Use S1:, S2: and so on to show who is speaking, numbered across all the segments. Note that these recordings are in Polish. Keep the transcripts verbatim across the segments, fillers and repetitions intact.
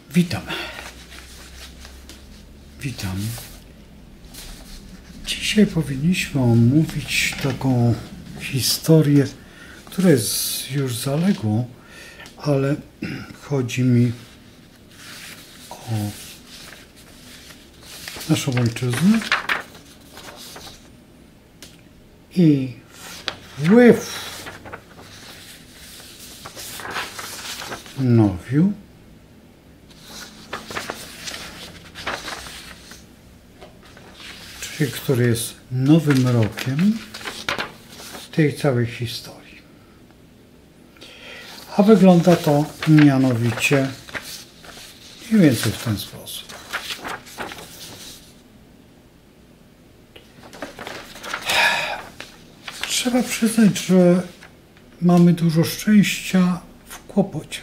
S1: Witam. Witam. Dzisiaj powinniśmy omówić taką historię, która jest już zaległą, ale chodzi mi o naszą ojczyznę i wpływ Nowiu czyli który jest nowym rokiem tej całej historii. A wygląda to mianowicie mniej więcej w ten sposób. Trzeba przyznać, że mamy dużo szczęścia w kłopocie.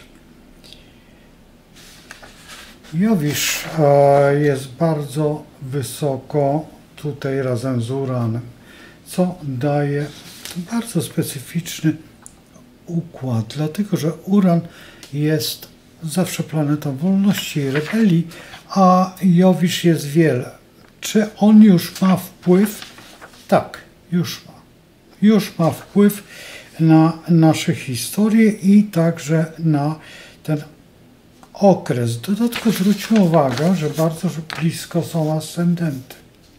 S1: Jowisz jest bardzo wysoko tutaj razem z Uranem, co daje bardzo specyficzny układ, dlatego że Uran jest zawsze planetą wolności i rebelii, a Jowisz jest wiele. Czy on już ma wpływ? Tak, już ma. Już ma wpływ na nasze historie i także na ten okres. Dodatkowo zwróćmy uwagę, że bardzo blisko są ascendenty.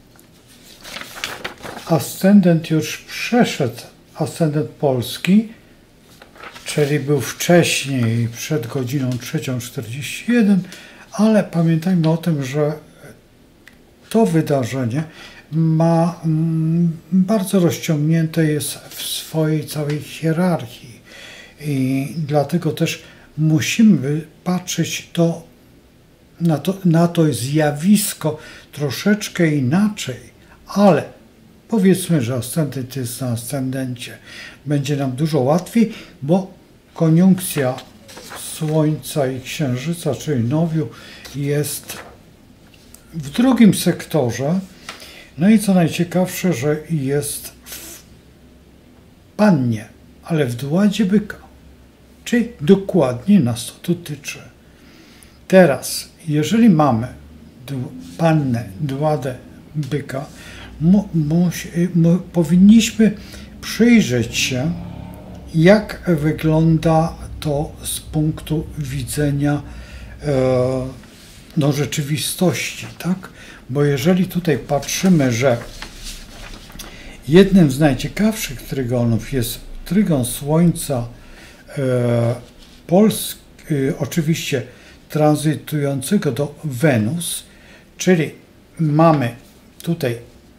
S1: Ascendent już przeszedł, ascendent polski, czyli był wcześniej, przed godziną trzecią czterdzieści jeden, ale pamiętajmy o tym, że to wydarzenie ma mm, bardzo rozciągnięte jest w swojej całej hierarchii i dlatego też musimy patrzeć to, na, to, na to zjawisko troszeczkę inaczej, ale powiedzmy, że ascendent jest na ascendencie. Będzie nam dużo łatwiej, bo koniunkcja Słońca i Księżyca, czyli Nowiu, jest w drugim sektorze. No i co najciekawsze, że jest w Pannie, ale w Dładzie Byka. Czyli dokładnie nas to dotyczy. Teraz, jeżeli mamy Pannę, Dładę Byka, mu, musi, mu, powinniśmy przyjrzeć się, jak wygląda to z punktu widzenia e, no, rzeczywistości, tak? Bo jeżeli tutaj patrzymy, że jednym z najciekawszych trygonów jest trygon Słońca e, Polski, e, oczywiście tranzytującego do Wenus, czyli mamy tutaj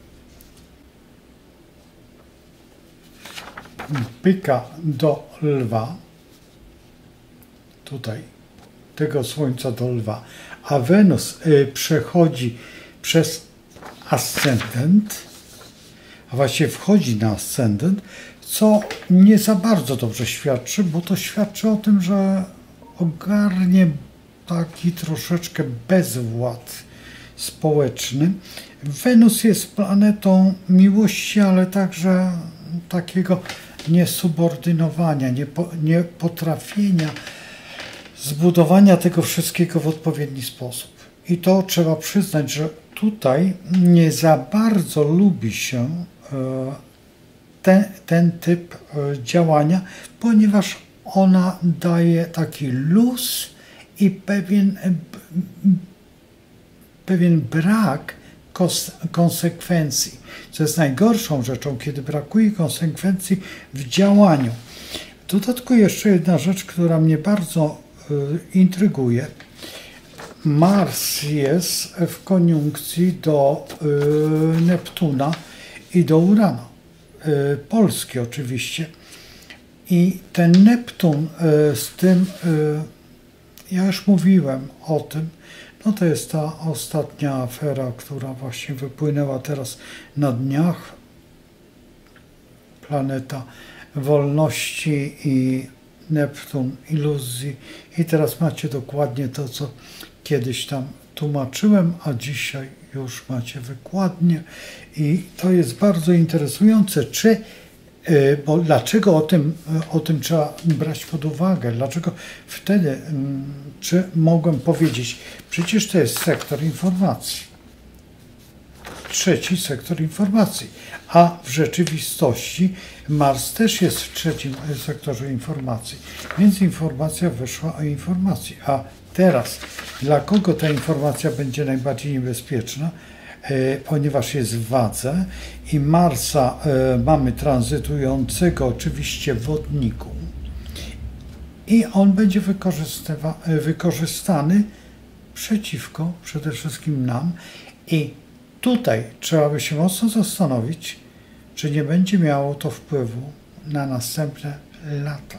S1: Byka do Lwa, tutaj tego Słońca do Lwa, a Wenus y, przechodzi przez ascendent, a właściwie wchodzi na ascendent, co nie za bardzo dobrze świadczy, bo to świadczy o tym, że ogarnie taki troszeczkę bezwład społeczny. Wenus jest planetą miłości, ale także takiego niesubordynowania, niepotrafienia zbudowania tego wszystkiego w odpowiedni sposób. I to trzeba przyznać, że tutaj nie za bardzo lubi się ten, ten typ działania, ponieważ ona daje taki luz i pewien, pewien brak konsekwencji, co jest najgorszą rzeczą, kiedy brakuje konsekwencji w działaniu. W dodatku jeszcze jedna rzecz, która mnie bardzo y, intryguje. Mars jest w koniunkcji do y, Neptuna i do Urana. Y, Polski oczywiście. I ten Neptun y, z tym, y, ja już mówiłem o tym, no to jest ta ostatnia afera, która właśnie wypłynęła teraz na dniach. Planeta wolności i Neptun iluzji. I teraz macie dokładnie to, co kiedyś tam tłumaczyłem, a dzisiaj już macie wykładnie. I to jest bardzo interesujące, czy Bo dlaczego o tym, o tym trzeba brać pod uwagę? Dlaczego wtedy, czy mogłem powiedzieć, przecież to jest sektor informacji. Trzeci sektor informacji. A w rzeczywistości Mars też jest w trzecim sektorze informacji. Więc informacja wyszła o informacji. A teraz, dla kogo ta informacja będzie najbardziej niebezpieczna? Ponieważ jest w wadze i Marsa mamy tranzytującego oczywiście w wodniku i on będzie wykorzystany przeciwko przede wszystkim nam i tutaj trzeba by się mocno zastanowić, czy nie będzie miało to wpływu na następne lata.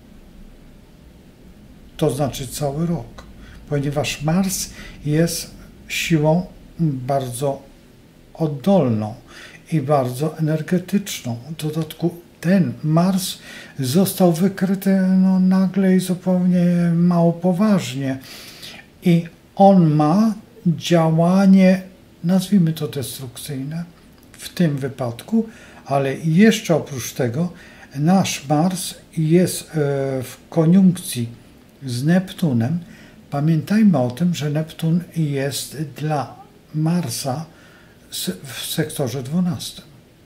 S1: To znaczy cały rok, ponieważ Mars jest siłą bardzo oddolną i bardzo energetyczną. W dodatku ten Mars został wykryty no, nagle i zupełnie mało poważnie. I on ma działanie, nazwijmy to destrukcyjne w tym wypadku, ale jeszcze oprócz tego nasz Mars jest w koniunkcji z Neptunem. Pamiętajmy o tym, że Neptun jest dla Marsa w sektorze dwunastym.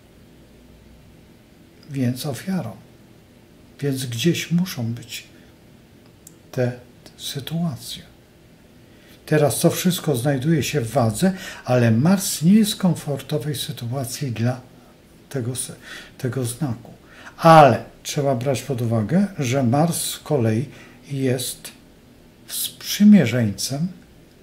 S1: Więc ofiarą. Więc gdzieś muszą być te sytuacje. Teraz to wszystko znajduje się w wadze, ale Mars nie jest w komfortowej sytuacji dla tego, tego znaku. Ale trzeba brać pod uwagę, że Mars z kolei jest sprzymierzeńcem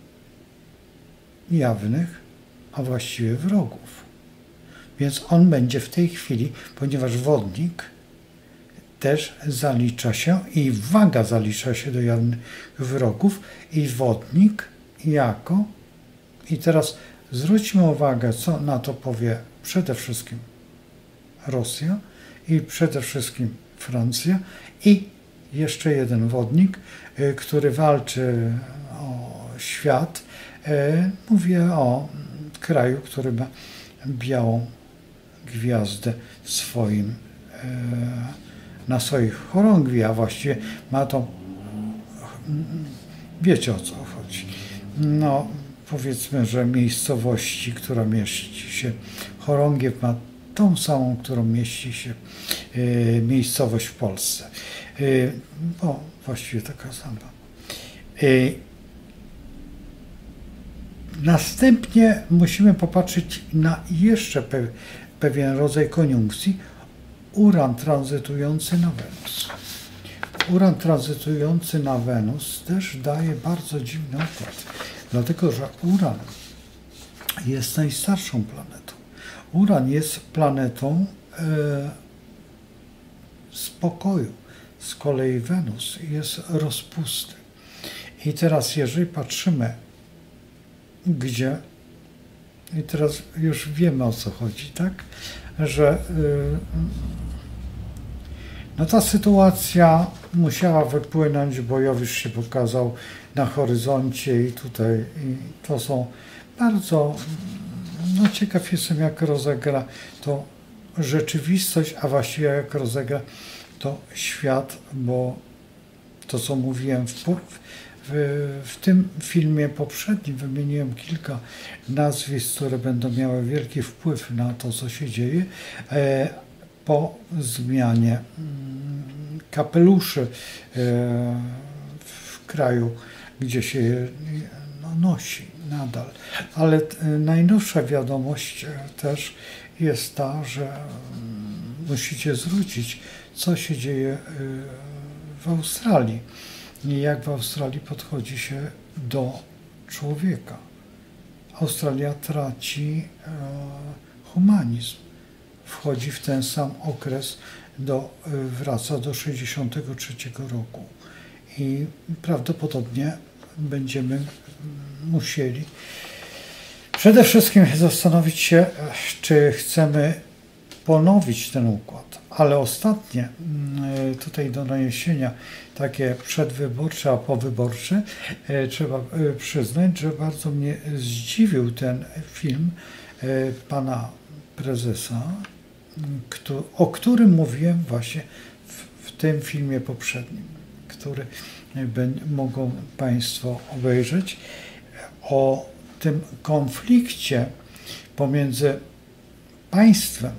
S1: jawnych, a właściwie wrogów. Więc on będzie w tej chwili, ponieważ wodnik też zalicza się i waga zalicza się do jawnych wrogów i wodnik jako, i teraz zwróćmy uwagę, co na to powie przede wszystkim Rosja i przede wszystkim Francja i jeszcze jeden wodnik, który walczy o świat. Mówię o kraju, który ma białą gwiazdę w swoim, na swoich chorągwi, a właściwie ma to, wiecie o co chodzi. No, powiedzmy, że miejscowości, która mieści się, chorągiew ma tą samą, którą mieści się miejscowość w Polsce. Bo właściwie taka sama. Następnie musimy popatrzeć na jeszcze pe pewien rodzaj koniunkcji. Uran tranzytujący na Wenus. Uran tranzytujący na Wenus też daje bardzo dziwny układ, dlatego że Uran jest najstarszą planetą. Uran jest planetą e, spokoju. Z kolei Wenus jest rozpusty. I teraz jeżeli patrzymy, gdzie, i teraz już wiemy o co chodzi, tak? Że yy, no ta sytuacja musiała wypłynąć, bo Jowisz się pokazał na horyzoncie i tutaj i to są bardzo, no ciekaw jestem jak rozegra to rzeczywistość, a właściwie jak rozegra to świat, bo to co mówiłem w, w, w tym filmie poprzednim wymieniłem kilka nazwisk, które będą miały wielki wpływ na to, co się dzieje e, po zmianie kapeluszy e, w kraju, gdzie się no, nosi nadal. Ale najnowsza wiadomość też jest ta, że musicie zwrócić, co się dzieje w Australii i jak w Australii podchodzi się do człowieka. Australia traci e, humanizm. Wchodzi w ten sam okres, do, wraca do sześćdziesiątego trzeciego roku i prawdopodobnie będziemy musieli przede wszystkim zastanowić się, czy chcemy ponowić ten układ. Ale ostatnie tutaj do naniesienia takie przedwyborcze, a powyborcze, trzeba przyznać, że bardzo mnie zdziwił ten film pana prezesa o którym mówiłem właśnie w, w tym filmie poprzednim, który mogą Państwo obejrzeć, o tym konflikcie pomiędzy państwem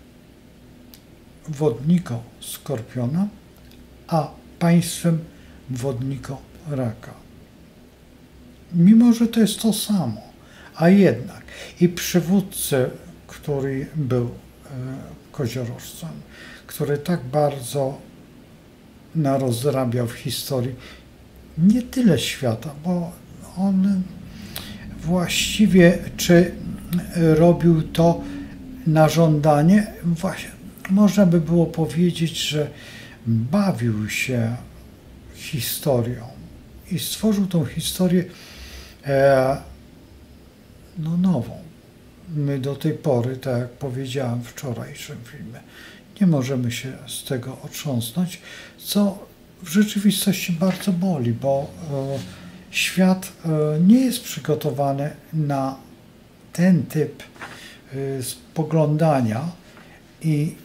S1: wodniko skorpiona a państwem wodniko raka. Mimo że to jest to samo, a jednak i przywódcy, który był koziorożcem, który tak bardzo narozrabiał w historii nie tyle świata, bo on właściwie czy robił to na żądanie, właśnie można by było powiedzieć, że bawił się historią i stworzył tą historię e, no, nową. My do tej pory, tak jak powiedziałem w wczorajszym filmie, nie możemy się z tego otrząsnąć, co w rzeczywistości bardzo boli, bo e, świat e, nie jest przygotowany na ten typ e, spoglądania i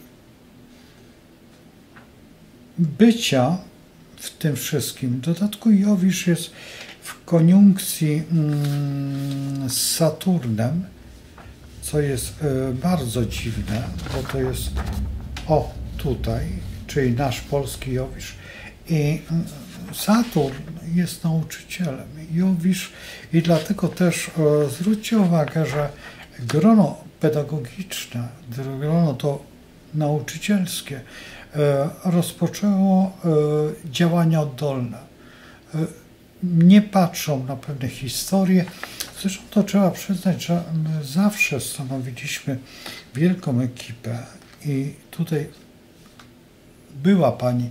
S1: bycia w tym wszystkim. W dodatku Jowisz jest w koniunkcji mm, z Saturnem, co jest e, bardzo dziwne, bo to jest o tutaj, czyli nasz polski Jowisz. I Saturn jest nauczycielem. Jowisz i dlatego też e, zwróćcie uwagę, że grono pedagogiczne, grono to nauczycielskie e, rozpoczęło e, działania oddolne. E, nie patrzą na pewne historie. Zresztą to trzeba przyznać, że my zawsze stanowiliśmy wielką ekipę i tutaj była pani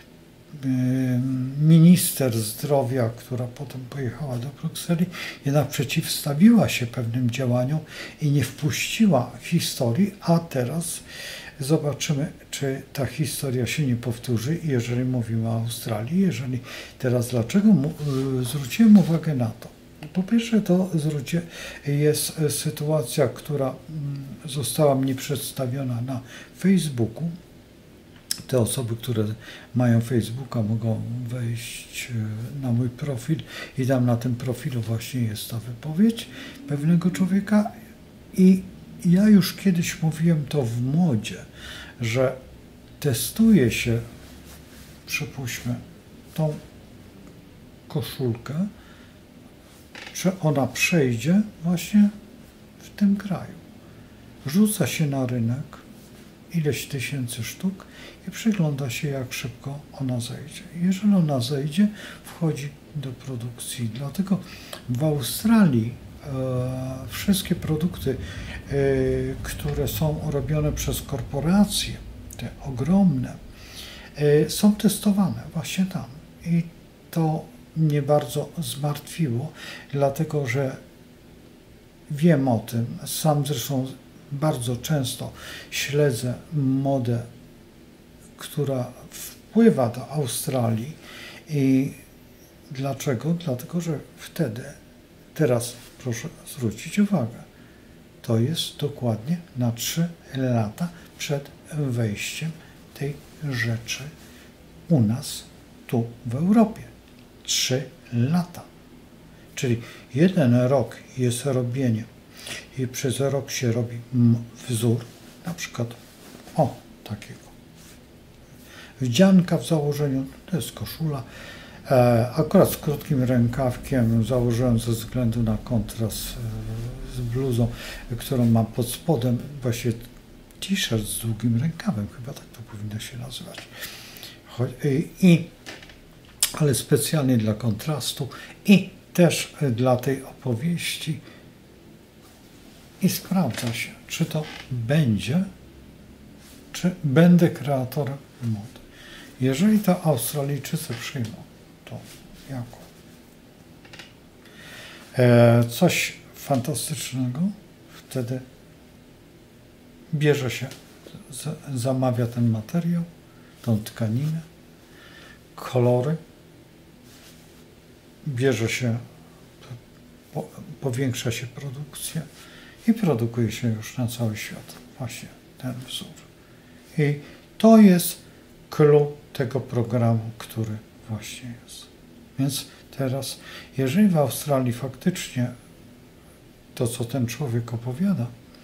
S1: minister zdrowia, która potem pojechała do Brukseli, jednak przeciwstawiła się pewnym działaniom i nie wpuściła historii, a teraz zobaczymy, czy ta historia się nie powtórzy, jeżeli mówimy o Australii. Jeżeli teraz dlaczego zwróciłem uwagę na to? Po pierwsze, to zwrócie, jest sytuacja, która została mi przedstawiona na Facebooku. Te osoby, które mają Facebooka, mogą wejść na mój profil i tam na tym profilu właśnie jest ta wypowiedź pewnego człowieka. I ja już kiedyś mówiłem to w modzie, że testuje się, przypuśćmy, tą koszulkę, czy ona przejdzie właśnie w tym kraju. Rzuca się na rynek ileś tysięcy sztuk i przygląda się, jak szybko ona zejdzie. Jeżeli ona zejdzie, wchodzi do produkcji. Dlatego w Australii e, wszystkie produkty, e, które są robione przez korporacje, te ogromne, e, są testowane właśnie tam. I to mnie bardzo zmartwiło, dlatego że wiem o tym, sam zresztą bardzo często śledzę modę, która wpływa do Australii. I dlaczego? Dlatego, że wtedy, teraz proszę zwrócić uwagę, to jest dokładnie na trzy lata przed wejściem tej rzeczy u nas, tu w Europie. Trzy lata. Czyli jeden rok jest robienie i przez rok się robi wzór, na przykład o takiego. Wdzianka w założeniu, to jest koszula, e, akurat z krótkim rękawkiem założyłem ze względu na kontrast e, z bluzą, którą mam pod spodem, właśnie t-shirt z długim rękawem, chyba tak to powinno się nazywać. I, i ale specjalnie dla kontrastu i też dla tej opowieści. I sprawdza się, czy to będzie, czy będę kreatorem mody. Jeżeli to Australijczycy przyjmą, to jako e, coś fantastycznego, wtedy bierze się, z, zamawia ten materiał, tą tkaninę, kolory, bierze się, po, powiększa się produkcja i produkuje się już na cały świat właśnie ten wzór. I to jest clue tego programu, który właśnie jest. Więc teraz, jeżeli w Australii faktycznie to, co ten człowiek opowiada,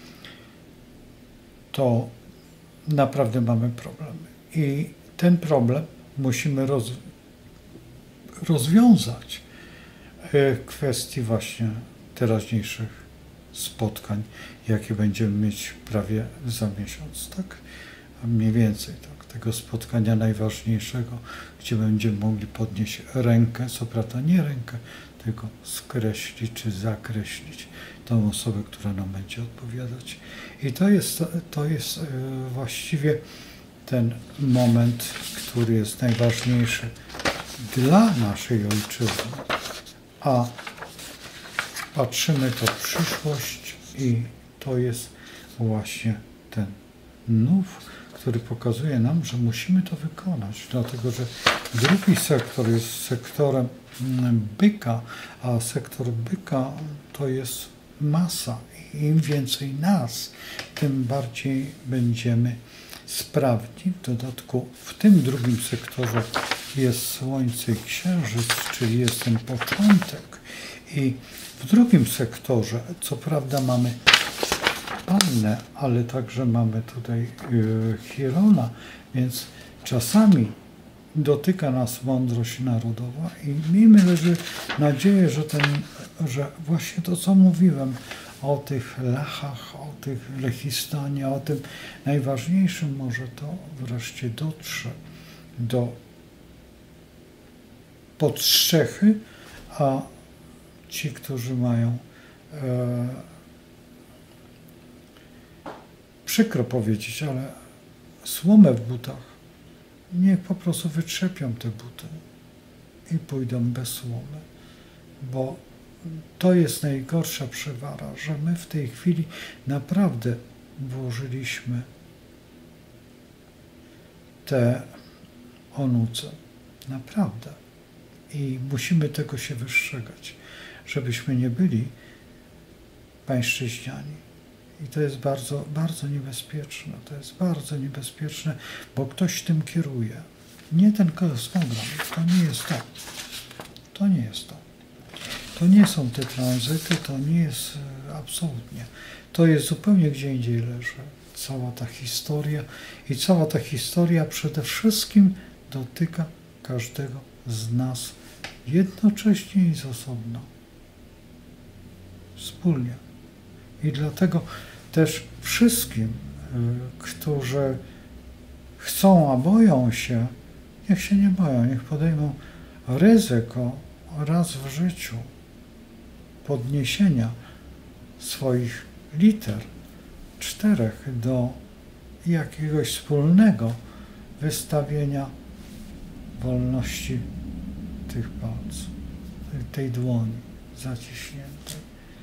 S1: to naprawdę mamy problemy. I ten problem musimy roz, rozwiązać w kwestii właśnie teraźniejszych spotkań, jakie będziemy mieć prawie za miesiąc, tak? A mniej więcej, tak? Tego spotkania najważniejszego, gdzie będziemy mogli podnieść rękę, co prawda nie rękę, tylko skreślić czy zakreślić tą osobę, która nam będzie odpowiadać. I to jest, to jest właściwie ten moment, który jest najważniejszy dla naszej ojczyzny, a patrzymy to w przyszłość i to jest właśnie ten nów, który pokazuje nam, że musimy to wykonać, dlatego że drugi sektor jest sektorem byka, a sektor byka to jest masa. I im więcej nas, tym bardziej będziemy sprawni. W dodatku w tym drugim sektorze jest Słońce i Księżyc, czyli jest ten początek. I w drugim sektorze, co prawda mamy Annę, ale także mamy tutaj yy, Chirona, więc czasami dotyka nas mądrość narodowa i miejmy nadzieję, że, ten, że właśnie to, co mówiłem o tych Lechach, o tych Lechistanie, o tym najważniejszym, może to wreszcie dotrze do Podstrzechy, a ci, którzy mają e, przykro powiedzieć, ale słomę w butach, niech po prostu wytrzepią te buty i pójdą bez słomy, bo to jest najgorsza przewara, że my w tej chwili naprawdę włożyliśmy te onuce. Naprawdę. I musimy tego się wystrzegać, żebyśmy nie byli pańszczyźniani. I to jest bardzo, bardzo niebezpieczne. To jest bardzo niebezpieczne, bo ktoś tym kieruje. Nie ten kosmogram. To nie jest to. To nie jest to. To nie są te tranzyty, to nie jest absolutnie. To jest zupełnie gdzie indziej leży. Cała ta historia i cała ta historia przede wszystkim dotyka każdego z nas jednocześnie i z osobna. Wspólnie. I dlatego też wszystkim, którzy chcą, a boją się, niech się nie boją, niech podejmą ryzyko raz w życiu podniesienia swoich liter, czterech, do jakiegoś wspólnego wystawienia wolności tych palców, tej dłoni zaciśniętej.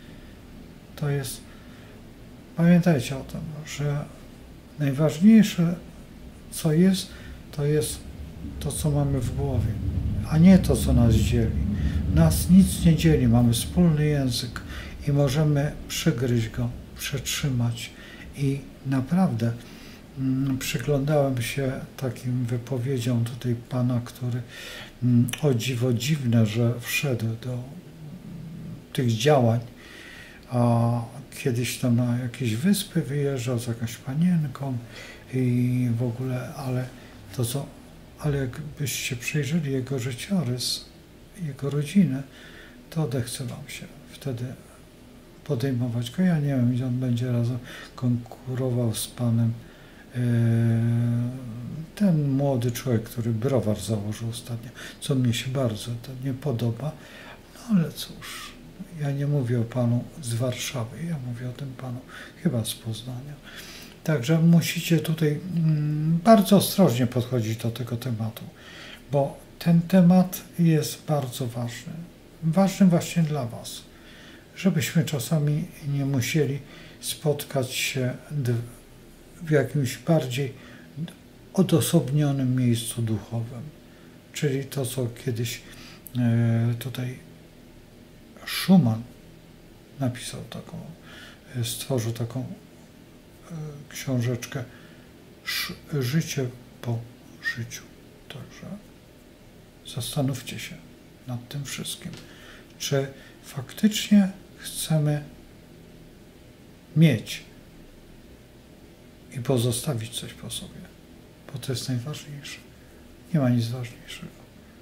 S1: To jest, pamiętajcie o tym, że najważniejsze, co jest, to jest to, co mamy w głowie, a nie to, co nas dzieli. Nas nic nie dzieli, mamy wspólny język i możemy przygryźć go, przetrzymać. I naprawdę mm, przyglądałem się takim wypowiedziom tutaj pana, który mm, o dziwo dziwne, że wszedł do mm, tych działań, a kiedyś tam na jakieś wyspy wyjeżdżał z jakąś panienką i w ogóle, ale to co, ale jakbyście przejrzeli jego życiorys, jego rodzinę, to odechce wam się wtedy podejmować go. Ja nie wiem, gdzie on będzie razem konkurował z panem yy, ten młody człowiek, który browar założył ostatnio, co mnie się bardzo to nie podoba, no ale cóż, ja nie mówię o panu z Warszawy, ja mówię o tym panu chyba z Poznania. Także musicie tutaj mm, bardzo ostrożnie podchodzić do tego tematu, bo ten temat jest bardzo ważny. Ważny właśnie dla was, żebyśmy czasami nie musieli spotkać się w jakimś bardziej odosobnionym miejscu duchowym. Czyli to, co kiedyś e, tutaj Schumann napisał taką, stworzył taką książeczkę życie po życiu. Także zastanówcie się nad tym wszystkim, czy faktycznie chcemy mieć i pozostawić coś po sobie, bo to jest najważniejsze. Nie ma nic ważniejszego.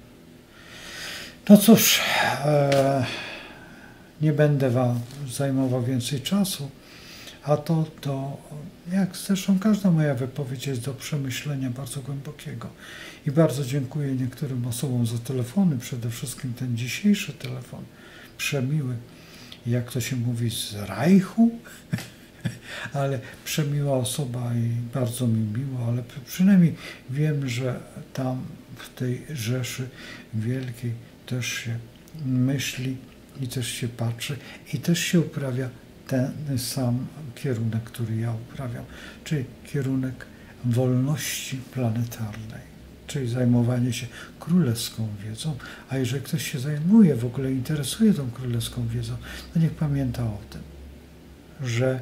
S1: No cóż, e, nie będę wam zajmował więcej czasu, a to, to, jak zresztą każda moja wypowiedź, jest do przemyślenia bardzo głębokiego. I bardzo dziękuję niektórym osobom za telefony, przede wszystkim ten dzisiejszy telefon, przemiły, jak to się mówi, z Reichu, ale przemiła osoba i bardzo mi miło, ale przynajmniej wiem, że tam w tej rzeszy wielkiej też się myśli i też się patrzy i też się uprawia ten sam kierunek, który ja uprawiam, czyli kierunek wolności planetarnej, czyli zajmowanie się królewską wiedzą, a jeżeli ktoś się zajmuje, w ogóle interesuje tą królewską wiedzą, to niech pamięta o tym, że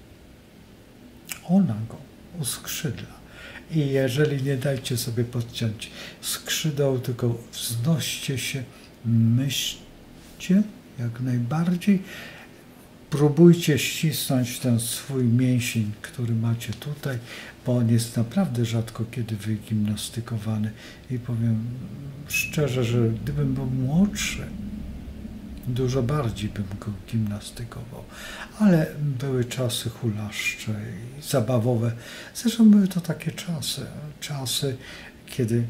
S1: ona go uskrzydla. I jeżeli nie dajcie sobie podciąć skrzydeł, tylko wznoście się, myślcie jak najbardziej, próbujcie ścisnąć ten swój mięsień, który macie tutaj, bo on jest naprawdę rzadko kiedy wygimnastykowany. I powiem szczerze, że gdybym był młodszy, dużo bardziej bym go gimnastykował. Ale były czasy hulaszcze i zabawowe. Zresztą były to takie czasy, czasy, kiedy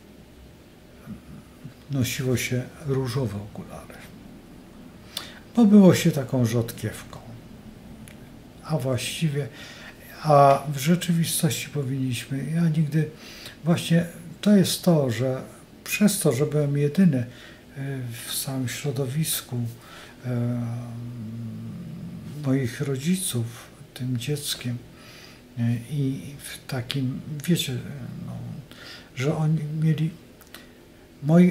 S1: nosiło się różowe okulary. Bo było się taką rzodkiewką. A właściwie, a w rzeczywistości powinniśmy, ja nigdy, właśnie to jest to, że przez to, że byłem jedyny w całym środowisku e, moich rodziców, tym dzieckiem e, i w takim, wiecie, no, że oni mieli, moi,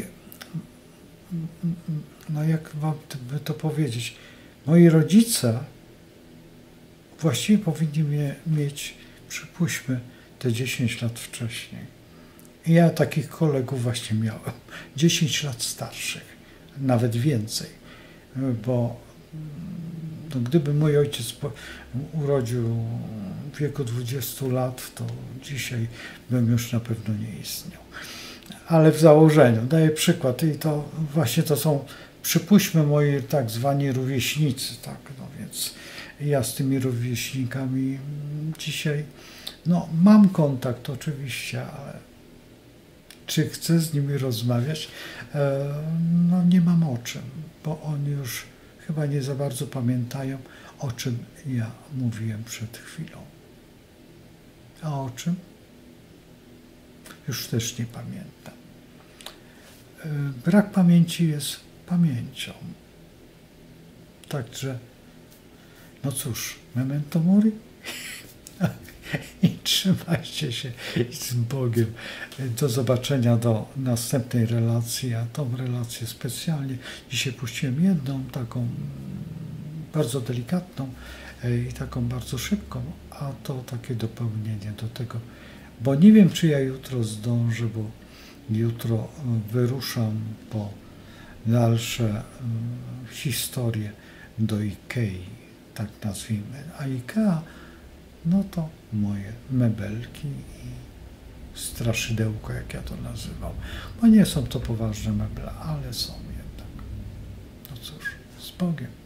S1: no jak wam by to powiedzieć, moi rodzice właściwie powinni mnie mieć, przypuśćmy, te dziesięć lat wcześniej. I ja takich kolegów właśnie miałem, dziesięć lat starszych, nawet więcej, bo no, gdyby mój ojciec po, urodził w wieku dwudziestu lat, to dzisiaj bym już na pewno nie istniał. Ale w założeniu, daję przykład i to właśnie to są, przypuśćmy, moi tak zwani rówieśnicy, tak, no więc ja z tymi rówieśnikami dzisiaj, no mam kontakt oczywiście, ale czy chcę z nimi rozmawiać? No nie mam o czym, bo oni już chyba nie za bardzo pamiętają, o czym ja mówiłem przed chwilą. A o czym? Już też nie pamiętam. Brak pamięci jest pamięcią. Także, no cóż, memento mori? I trzymajcie się i z Bogiem. Do zobaczenia, do następnej relacji. A tą relację specjalnie dzisiaj puściłem jedną, taką bardzo delikatną i taką bardzo szybką, a to takie dopełnienie do tego. Bo nie wiem, czy ja jutro zdążę, bo jutro wyruszam po dalsze historie do Ikei, tak nazwijmy. A Ikea, no to moje mebelki i straszydełko, jak ja to nazywam. Bo nie są to poważne meble, ale są jednak. No cóż, z Bogiem.